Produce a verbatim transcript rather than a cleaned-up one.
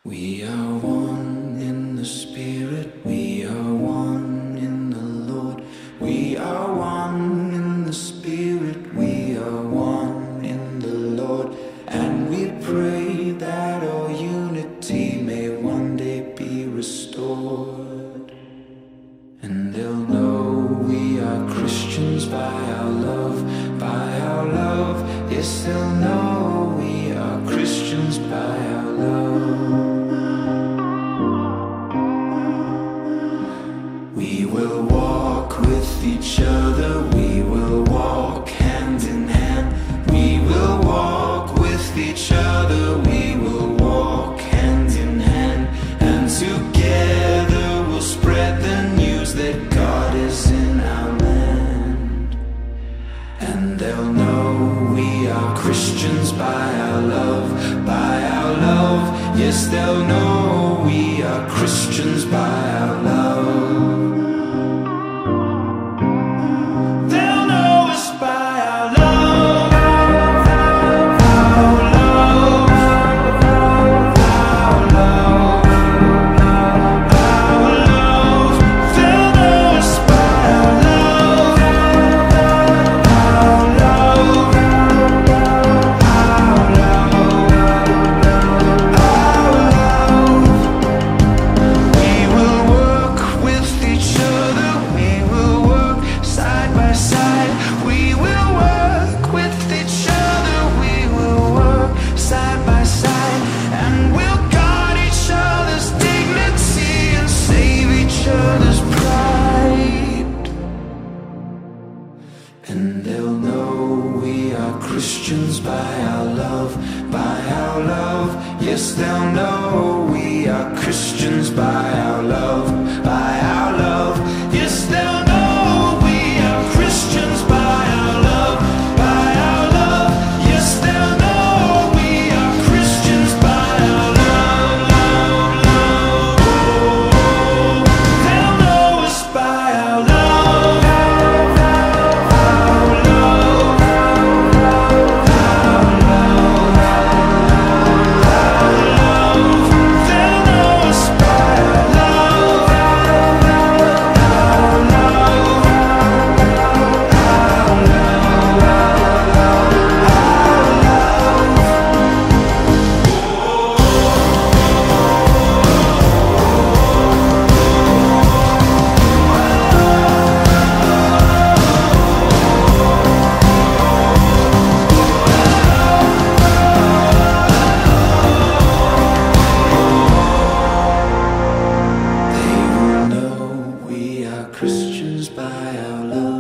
We are one in the Spirit, we are one in the Lord. We are one in the Spirit, we are one in the Lord. And we pray that our unity may one day be restored. And they'll know we are Christians by our love, by our love. Yes, they'll know we are Christians by our love. We will walk with each other, we will walk hand in hand. We will walk with each other, we will walk hand in hand. And together we'll spread the news that God is in our land. And they'll know we are Christians by our love, by our love. Yes, they'll know we are Christians by our love. And they'll know we are Christians by our love, by our love. Yes, they'll know we are Christians by our love, by our love. Yes, they'll know we are Christians by our love, by our love. Yes, they'll know we are Christians by our love, love, love. Oh, they'll know us by our love. Christians by our love.